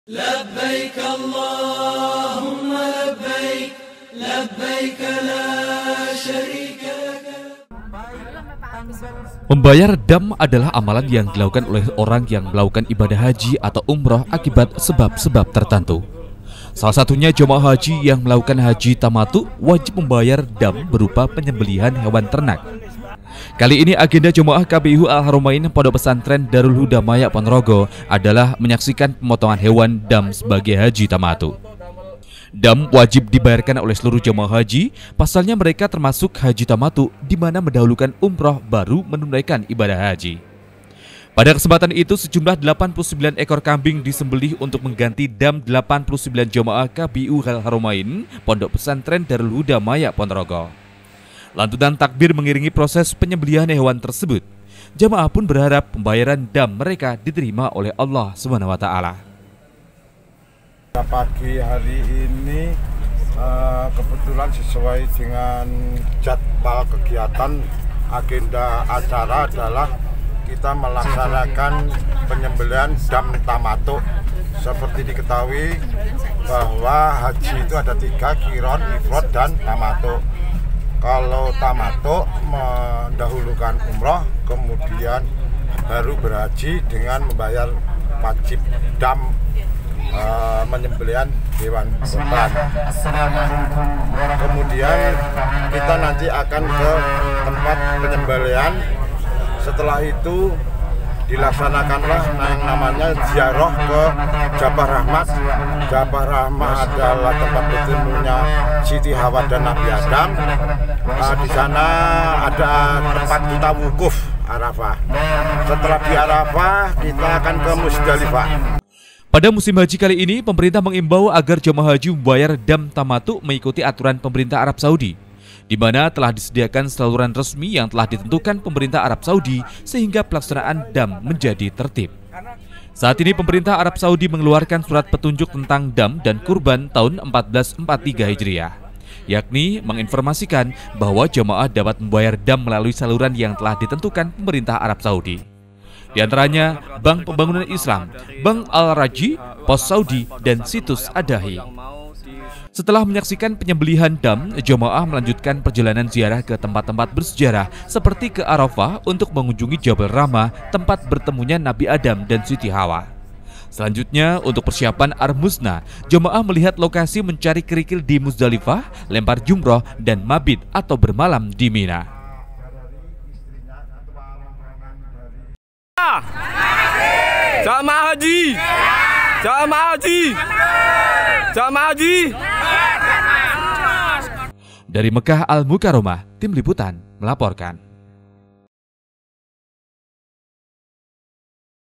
Labbaik Allahumma labbaik, labbaik la syarika lak. Membayar dam adalah amalan yang dilakukan oleh orang yang melakukan ibadah haji atau umroh akibat sebab-sebab tertentu. Salah satunya jemaah haji yang melakukan haji tamatu wajib membayar dam berupa penyembelihan hewan ternak. Kali ini agenda jemaah KBIU Al-Haramain Pondok Pesantren Darul Huda Maya Ponorogo adalah menyaksikan pemotongan hewan dam sebagai haji tamatu. Dam wajib dibayarkan oleh seluruh jemaah haji, pasalnya mereka termasuk haji tamatu di mana mendahulukan umroh baru menunaikan ibadah haji. Pada kesempatan itu sejumlah 89 ekor kambing disembelih untuk mengganti dam 89 jemaah KBIU Al-Haramain Pondok Pesantren Darul Huda Maya Ponorogo. Lantunan takbir mengiringi proses penyembelihan hewan tersebut. Jamaah pun berharap pembayaran dam mereka diterima oleh Allah SWT. Pagi hari ini kebetulan sesuai dengan jadwal kegiatan, agenda acara adalah kita melaksanakan penyembelihan dam tamatu. Seperti diketahui bahwa haji itu ada 3, qiron, ifrad, dan tamatu. Kalau tamatu mendahulukan umroh, kemudian baru berhaji dengan membayar wajib dam menyembelihan hewan kurban. Kemudian kita nanti akan ke tempat penyembelihan. Setelah itu dilaksanakanlah yang namanya ziarah ke Jabal Rahmat. Jabal Rahmat adalah tempat bertemunya Siti Hawa dan Nabi Adam. Di sana ada tempat kita wukuf Arafah. Setelah di Arafah kita akan ke Musdalifah. Pada musim haji kali ini, pemerintah mengimbau agar jemaah haji membayar dam tamatu mengikuti aturan pemerintah Arab Saudi, di mana telah disediakan saluran resmi yang telah ditentukan pemerintah Arab Saudi sehingga pelaksanaan dam menjadi tertib. Saat ini pemerintah Arab Saudi mengeluarkan surat petunjuk tentang dam dan kurban tahun 1443 Hijriah, yakni menginformasikan bahwa jemaah dapat membayar dam melalui saluran yang telah ditentukan pemerintah Arab Saudi. Di antaranya Bank Pembangunan Islam, Bank Al-Raji, Pos Saudi, dan situs Adahi. Setelah menyaksikan penyembelihan dam, jemaah melanjutkan perjalanan ziarah ke tempat-tempat bersejarah seperti ke Arafah untuk mengunjungi Jabal Rahmah, tempat bertemunya Nabi Adam dan Siti Hawa. Selanjutnya, untuk persiapan Ar-Musna, jemaah melihat lokasi mencari kerikil di Muzdalifah, lempar jumroh, dan mabit atau bermalam di Mina. Jamaah haji, jamaah haji, jamaah haji. Dari Mekah Al-Mukarramah, Tim Liputan melaporkan.